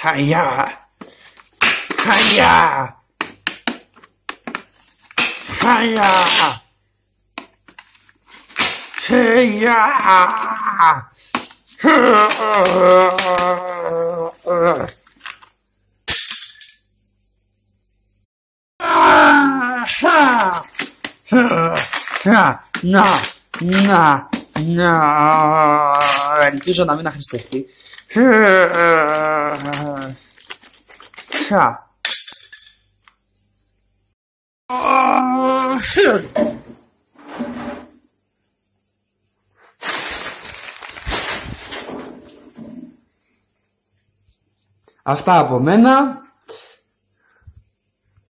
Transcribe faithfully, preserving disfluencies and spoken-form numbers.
Χαγιά. Χαγιά. Χαγιά. Χαγιά. Να, να, να, ελπίζω να μην αχρηστευτεί. Αυτά από μένα.